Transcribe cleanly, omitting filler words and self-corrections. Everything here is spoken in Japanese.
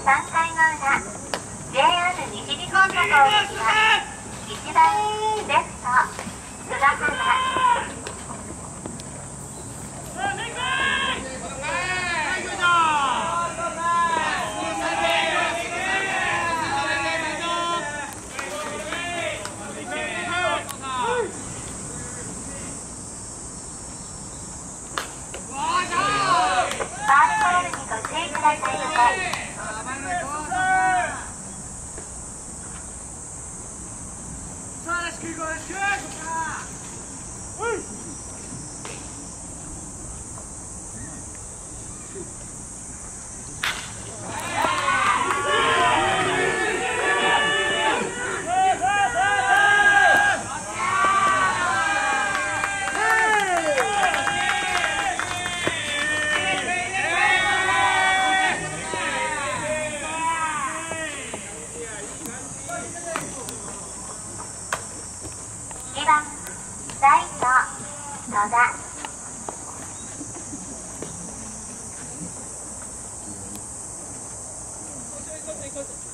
3回の裏、JR 西日本の攻撃は1番レフト菅原。ファールボールにご注意くださいませ。2番ライト野田。 行こう。